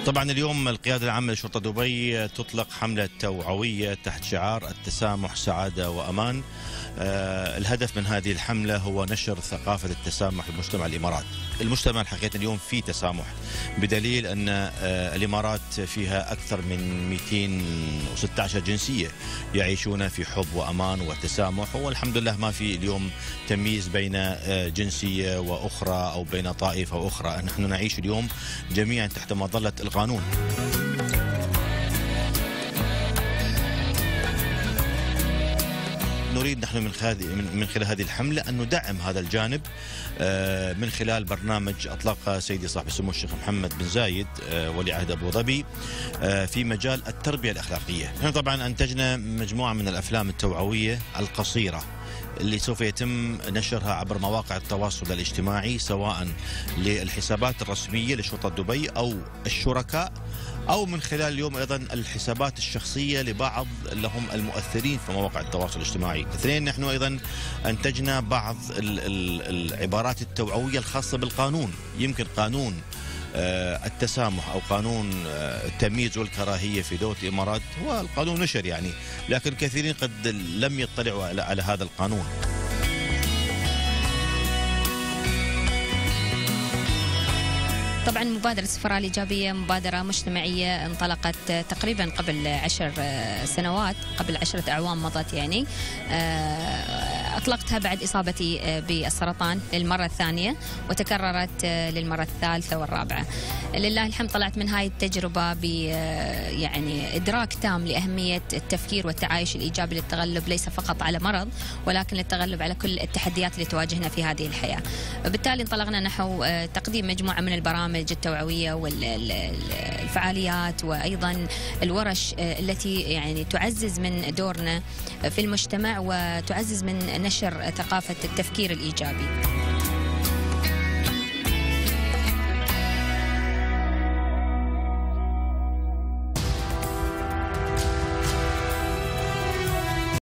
طبعا اليوم القيادة العامة لشرطة دبي تطلق حملة توعوية تحت شعار التسامح سعادة وأمان. الهدف من هذه الحملة هو نشر ثقافة التسامح في مجتمع الإمارات. المجتمع الحقيقة اليوم فيه تسامح، بدليل أن الإمارات فيها أكثر من 216 جنسية يعيشون في حب وأمان وتسامح، والحمد لله ما في اليوم تمييز بين جنسية وأخرى أو بين طائفة وأخرى. نحن نعيش اليوم جميعا تحت مظلة القانون. نريد نحن من خلال هذه الحملة أن ندعم هذا الجانب من خلال برنامج أطلقه سيدي صاحب السمو الشيخ محمد بن زايد ولي عهد أبو ظبي في مجال التربية الأخلاقية. نحن طبعا أنتجنا مجموعة من الأفلام التوعوية القصيرة اللي سوف يتم نشرها عبر مواقع التواصل الاجتماعي، سواء للحسابات الرسمية لشرطة دبي أو الشركاء، أو من خلال اليوم أيضا الحسابات الشخصية لبعض لهم المؤثرين في مواقع التواصل الاجتماعي. اثنين، نحن أيضا أنتجنا بعض العبارات التوعوية الخاصة بالقانون. يمكن قانون التسامح أو قانون التمييز والكراهية في دولة الإمارات هو القانون نشر يعني، لكن كثيرين قد لم يطلعوا على هذا القانون. طبعا مبادرة السفراء الإيجابية مبادرة مجتمعية انطلقت تقريبا قبل 10 سنوات، قبل 10 أعوام مضت يعني. أطلقتها بعد إصابتي بالسرطان للمرة الثانية، وتكررت للمرة الثالثة والرابعة. لله الحمد طلعت من هاي التجربة يعني إدراك تام لأهمية التفكير والتعايش الإيجابي للتغلب ليس فقط على مرض، ولكن للتغلب على كل التحديات اللي تواجهنا في هذه الحياة. وبالتالي انطلقنا نحو تقديم مجموعة من البرامج التوعوية والفعاليات، وأيضا الورش التي يعني تعزز من دورنا في المجتمع وتعزز من نشر ثقافة التفكير الإيجابي.